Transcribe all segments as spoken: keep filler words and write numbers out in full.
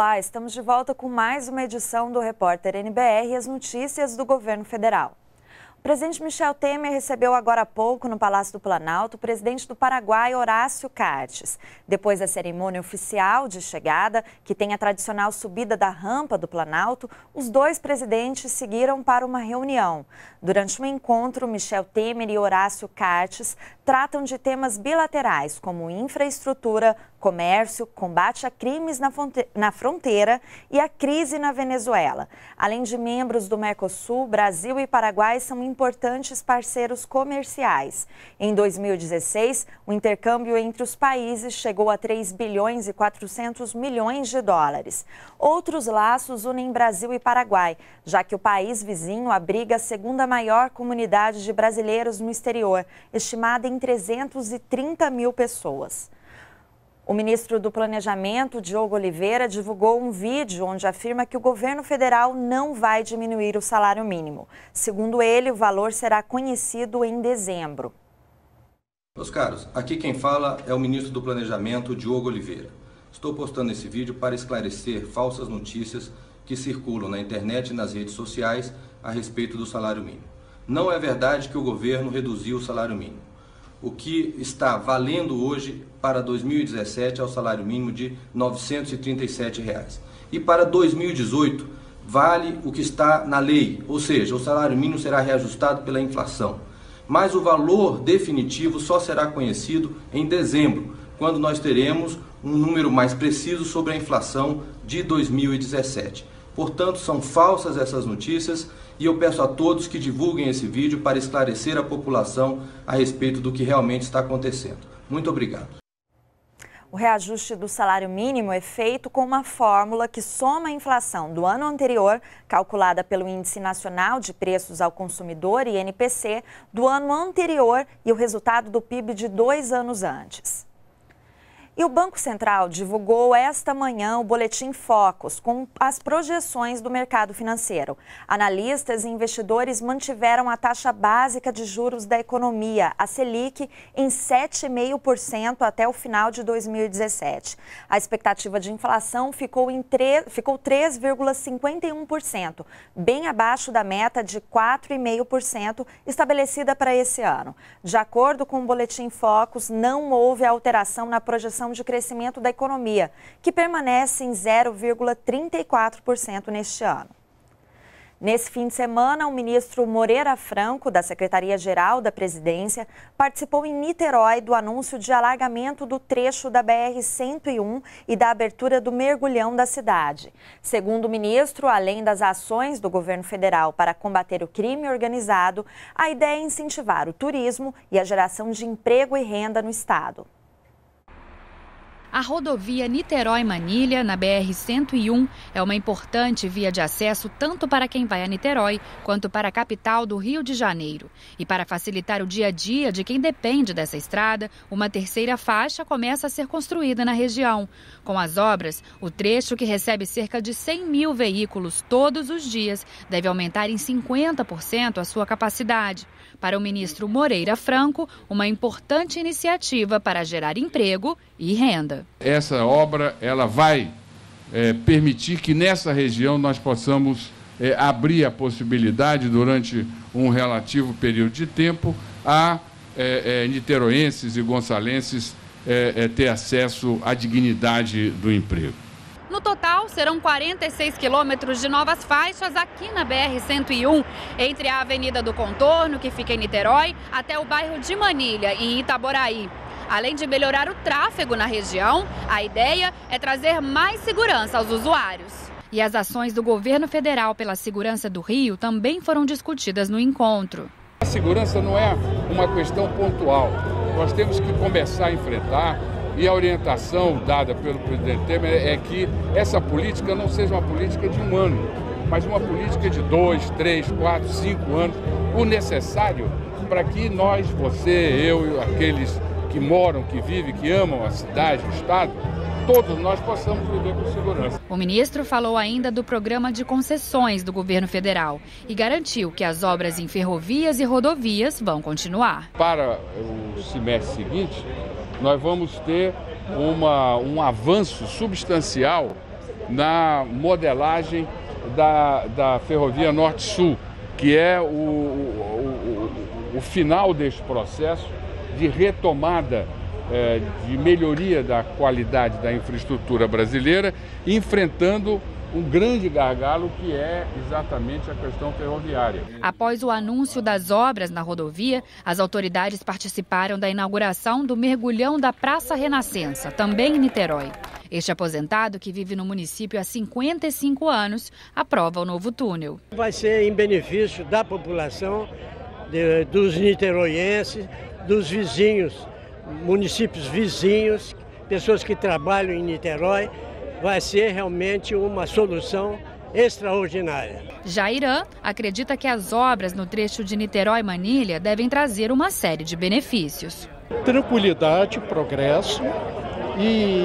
Olá, estamos de volta com mais uma edição do Repórter N B R e as notícias do governo federal. O presidente Michel Temer recebeu agora há pouco, no Palácio do Planalto, o presidente do Paraguai, Horácio Cartes. Depois da cerimônia oficial de chegada, que tem a tradicional subida da rampa do Planalto, os dois presidentes seguiram para uma reunião. Durante o encontro, Michel Temer e Horácio Cartes tratam de temas bilaterais, como infraestrutura, comércio, combate a crimes na fronteira e a crise na Venezuela. Além de membros do Mercosul, Brasil e Paraguai são importantes parceiros comerciais. Em dois mil e dezesseis, o intercâmbio entre os países chegou a três bilhões e quatrocentos milhões de dólares. Outros laços unem Brasil e Paraguai, já que o país vizinho abriga a segunda maior comunidade de brasileiros no exterior, estimada em trezentos e trinta mil pessoas. O ministro do Planejamento, Diogo Oliveira, divulgou um vídeo onde afirma que o governo federal não vai diminuir o salário mínimo. Segundo ele, o valor será conhecido em dezembro. Meus caros, aqui quem fala é o ministro do Planejamento, Diogo Oliveira. Estou postando esse vídeo para esclarecer falsas notícias que circulam na internet e nas redes sociais a respeito do salário mínimo. Não é verdade que o governo reduziu o salário mínimo. O que está valendo hoje para dois mil e dezessete é o salário mínimo de novecentos e trinta e sete reais. E para dois mil e dezoito vale o que está na lei, ou seja, o salário mínimo será reajustado pela inflação. Mas o valor definitivo só será conhecido em dezembro, quando nós teremos um número mais preciso sobre a inflação de dois mil e dezessete. Portanto, são falsas essas notícias e eu peço a todos que divulguem esse vídeo para esclarecer a população a respeito do que realmente está acontecendo. Muito obrigado. O reajuste do salário mínimo é feito com uma fórmula que soma a inflação do ano anterior, calculada pelo Índice Nacional de Preços ao Consumidor, I N P C, do ano anterior e o resultado do P I B de dois anos antes. E o Banco Central divulgou esta manhã o Boletim Focus, com as projeções do mercado financeiro. Analistas e investidores mantiveram a taxa básica de juros da economia, a Selic, em sete vírgula cinco por cento até o final de dois mil e dezessete. A expectativa de inflação ficou em ficou três vírgula cinquenta e um por cento, bem abaixo da meta de quatro vírgula cinco por cento estabelecida para esse ano. De acordo com o Boletim Focus, não houve alteração na projeção de crescimento da economia, que permanece em zero vírgula trinta e quatro por cento neste ano. Nesse fim de semana, o ministro Moreira Franco, da Secretaria-Geral da Presidência, participou em Niterói do anúncio de alargamento do trecho da B R cento e um e da abertura do mergulhão da cidade. Segundo o ministro, além das ações do governo federal para combater o crime organizado, a ideia é incentivar o turismo e a geração de emprego e renda no estado. A rodovia Niterói-Manilha, na B R cento e um, é uma importante via de acesso tanto para quem vai a Niterói quanto para a capital do Rio de Janeiro. E para facilitar o dia a dia de quem depende dessa estrada, uma terceira faixa começa a ser construída na região. Com as obras, o trecho, que recebe cerca de cem mil veículos todos os dias, deve aumentar em cinquenta por cento a sua capacidade. Para o ministro Moreira Franco, uma importante iniciativa para gerar emprego e renda. Essa obra ela vai é, permitir que nessa região nós possamos é, abrir a possibilidade, durante um relativo período de tempo, a é, é, niteroenses e gonçalenses é, é, ter acesso à dignidade do emprego. No total, serão quarenta e seis quilômetros de novas faixas aqui na B R cento e um, entre a Avenida do Contorno, que fica em Niterói, até o bairro de Manilha, em Itaboraí. Além de melhorar o tráfego na região, a ideia é trazer mais segurança aos usuários. E as ações do governo federal pela segurança do Rio também foram discutidas no encontro. A segurança não é uma questão pontual. Nós temos que começar a enfrentar. E a orientação dada pelo presidente Temer é que essa política não seja uma política de um ano, mas uma política de dois, três, quatro, cinco anos, o necessário para que nós, você, eu e aqueles que moram, que vivem, que amam a cidade, o estado, todos nós possamos viver com segurança. O ministro falou ainda do programa de concessões do governo federal e garantiu que as obras em ferrovias e rodovias vão continuar. Para o semestre seguinte, nós vamos ter uma, um avanço substancial na modelagem da, da Ferrovia Norte-Sul, que é o, o, o, o final deste processo de retomada, é, de melhoria da qualidade da infraestrutura brasileira, enfrentando um grande gargalo que é exatamente a questão ferroviária. Após o anúncio das obras na rodovia, as autoridades participaram da inauguração do mergulhão da Praça Renascença, também em Niterói. Este aposentado, que vive no município há cinquenta e cinco anos, aprova o novo túnel. Vai ser em benefício da população, de, dos niteroienses, dos vizinhos, municípios vizinhos, pessoas que trabalham em Niterói. Vai ser realmente uma solução extraordinária. Jairã acredita que as obras no trecho de Niterói-Manilha devem trazer uma série de benefícios. Tranquilidade, progresso e,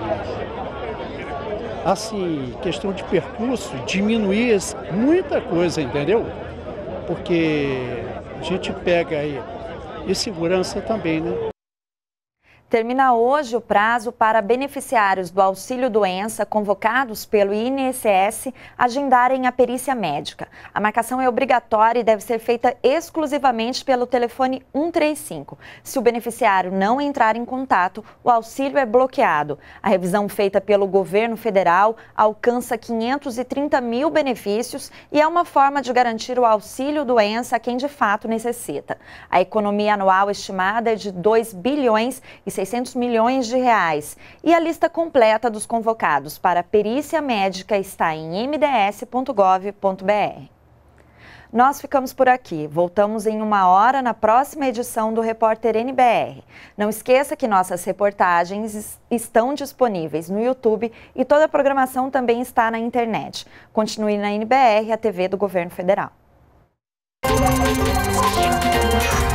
assim, questão de percurso, diminuir muita coisa, entendeu? Porque a gente pega aí, e segurança também, né? Termina hoje o prazo para beneficiários do auxílio-doença convocados pelo I N S S agendarem a perícia médica. A marcação é obrigatória e deve ser feita exclusivamente pelo telefone um três cinco. Se o beneficiário não entrar em contato, o auxílio é bloqueado. A revisão feita pelo governo federal alcança quinhentos e trinta mil benefícios e é uma forma de garantir o auxílio-doença a quem de fato necessita. A economia anual estimada é de dois bilhões e seiscentos milhões de reais. E a lista completa dos convocados para a perícia médica está em m d s ponto gov ponto b r. Nós ficamos por aqui. Voltamos em uma hora na próxima edição do Repórter N B R. Não esqueça que nossas reportagens estão disponíveis no YouTube e toda a programação também está na internet. Continue na N B R, a T V do Governo Federal.